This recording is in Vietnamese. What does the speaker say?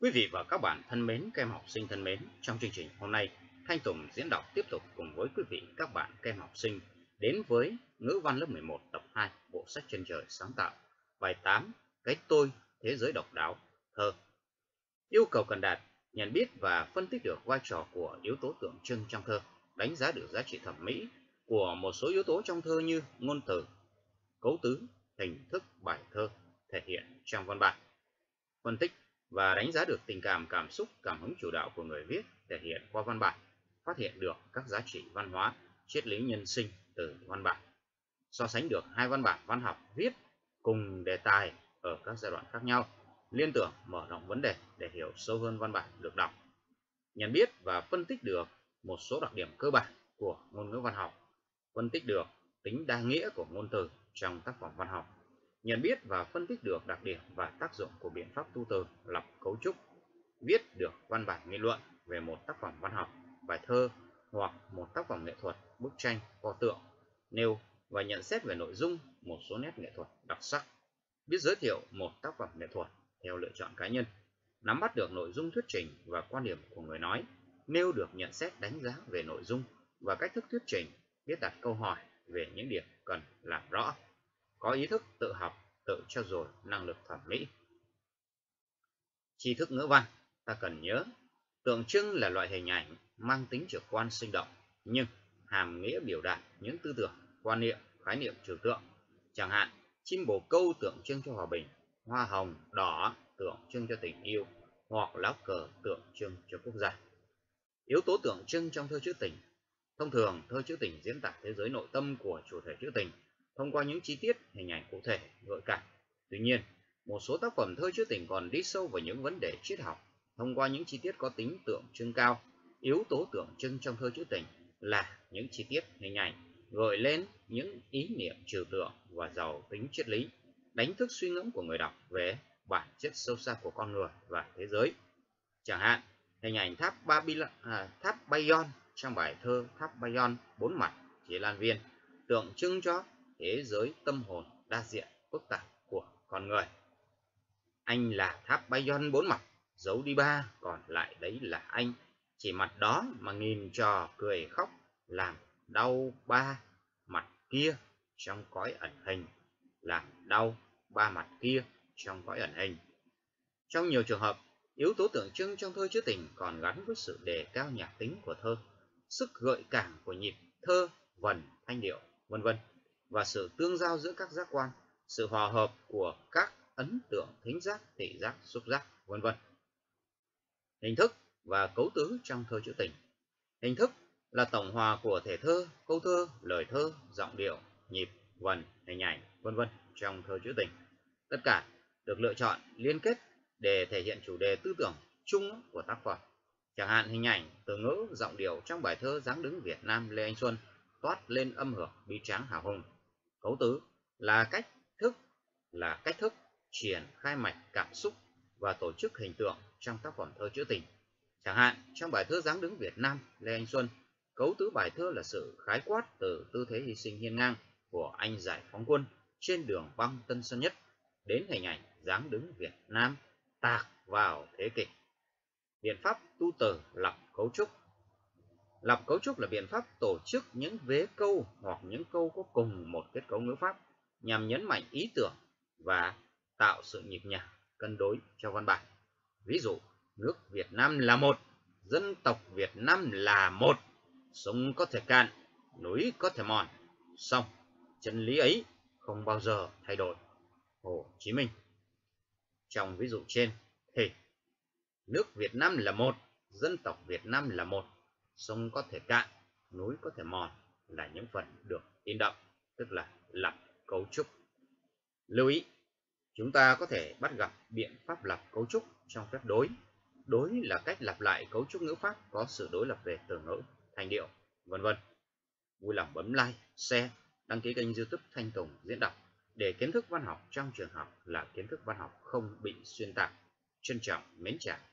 Quý vị và các bạn thân mến, các em học sinh thân mến, trong chương trình hôm nay, Thanh Tùng diễn đọc tiếp tục cùng với quý vị các bạn các em học sinh đến với ngữ văn lớp 11 tập 2 bộ sách Chân trời sáng tạo, bài 8 Cái tôi thế giới độc đáo, thơ. Yêu cầu cần đạt: nhận biết và phân tích được vai trò của yếu tố tượng trưng trong thơ, đánh giá được giá trị thẩm mỹ của một số yếu tố trong thơ như ngôn từ, cấu tứ, hình thức bài thơ thể hiện trong văn bản. Phân tích và đánh giá được tình cảm, cảm xúc, cảm hứng chủ đạo của người viết thể hiện qua văn bản, phát hiện được các giá trị văn hóa, triết lý nhân sinh từ văn bản. So sánh được hai văn bản văn học viết cùng đề tài ở các giai đoạn khác nhau, liên tưởng mở rộng vấn đề để hiểu sâu hơn văn bản được đọc. Nhận biết và phân tích được một số đặc điểm cơ bản của ngôn ngữ văn học, phân tích được tính đa nghĩa của ngôn từ trong tác phẩm văn học, nhận biết và phân tích được đặc điểm và tác dụng của biện pháp tu từ, lập cấu trúc, viết được văn bản nghị luận về một tác phẩm văn học, bài thơ hoặc một tác phẩm nghệ thuật, bức tranh, pho tượng, nêu và nhận xét về nội dung một số nét nghệ thuật đặc sắc, biết giới thiệu một tác phẩm nghệ thuật theo lựa chọn cá nhân, nắm bắt được nội dung thuyết trình và quan điểm của người nói, nêu được nhận xét đánh giá về nội dung và cách thức thuyết trình, biết đặt câu hỏi về những điểm cần làm rõ, có ý thức tự học, tự trau dồi năng lực thẩm mỹ. Tri thức ngữ văn, ta cần nhớ, tượng trưng là loại hình ảnh mang tính trực quan sinh động, nhưng hàm nghĩa biểu đạt những tư tưởng, quan niệm, khái niệm trừu tượng. Chẳng hạn, chim bồ câu tượng trưng cho hòa bình, hoa hồng đỏ tượng trưng cho tình yêu, hoặc lá cờ tượng trưng cho quốc gia. Yếu tố tượng trưng trong thơ trữ tình. Thông thường, thơ trữ tình diễn tả thế giới nội tâm của chủ thể trữ tình thông qua những chi tiết, hình ảnh cụ thể, gợi cảm. Tuy nhiên, một số tác phẩm thơ trữ tình còn đi sâu vào những vấn đề triết học thông qua những chi tiết có tính tượng trưng cao. Yếu tố tượng trưng trong thơ trữ tình là những chi tiết, hình ảnh gợi lên những ý niệm trừu tượng và giàu tính triết lý, đánh thức suy ngẫm của người đọc về bản chất sâu xa của con người và thế giới. Chẳng hạn, hình ảnh tháp Bayon trong bài thơ Tháp Bayon bốn mặt Chế Lan Viên tượng trưng cho thế giới tâm hồn đa diện phức tạp của con người. Anh là tháp Bayon bốn mặt, giấu đi ba, còn lại đấy là anh. Chỉ mặt đó mà nghìn trò cười khóc, làm đau ba mặt kia trong cõi ẩn hình, làm đau ba mặt kia trong cõi ẩn hình. Trong nhiều trường hợp, yếu tố tượng trưng trong thơ trữ tình còn gắn với sự đề cao nhạc tính của thơ, sức gợi cảm của nhịp thơ, vần, thanh điệu, vân vân, và sự tương giao giữa các giác quan, sự hòa hợp của các ấn tượng thính giác, thị giác, xúc giác, vân vân. Hình thức và cấu tứ trong thơ trữ tình. Hình thức là tổng hòa của thể thơ, câu thơ, lời thơ, giọng điệu, nhịp, vần, hình ảnh, vân vân trong thơ trữ tình. Tất cả được lựa chọn liên kết để thể hiện chủ đề tư tưởng chung của tác phẩm. Chẳng hạn hình ảnh, từ ngữ, giọng điệu trong bài thơ Dáng đứng Việt Nam Lê Anh Xuân toát lên âm hưởng bi tráng hào hùng. Cấu tứ là cách thức triển khai mạch cảm xúc và tổ chức hình tượng trong tác phẩm thơ trữ tình. Chẳng hạn trong bài thơ Dáng đứng Việt Nam Lê Anh Xuân, cấu tứ bài thơ là sự khái quát từ tư thế hy sinh hiên ngang của anh giải phóng quân trên đường băng Tân Sơn Nhất đến hình ảnh dáng đứng Việt Nam tạc vào thế kỷ. Biện pháp tu từ lập cấu trúc. Lập cấu trúc là biện pháp tổ chức những vế câu hoặc những câu có cùng một kết cấu ngữ pháp nhằm nhấn mạnh ý tưởng và tạo sự nhịp nhàng, cân đối cho văn bản. Ví dụ, nước Việt Nam là một, dân tộc Việt Nam là một, sông có thể cạn, núi có thể mòn, song chân lý ấy không bao giờ thay đổi. Hồ Chí Minh. Trong ví dụ trên thì nước Việt Nam là một, dân tộc Việt Nam là một, sông có thể cạn, núi có thể mòn là những phần được in đậm, tức là lập cấu trúc. Lưu ý, chúng ta có thể bắt gặp biện pháp lập cấu trúc trong phép đối. Đối là cách lặp lại cấu trúc ngữ pháp có sự đối lập về từ ngữ, thanh điệu, vân vân. Vui lòng bấm like, share, đăng ký kênh YouTube Thanh Tùng diễn đọc để kiến thức văn học trong trường học là kiến thức văn học không bị xuyên tạc. Trân trọng mến chào.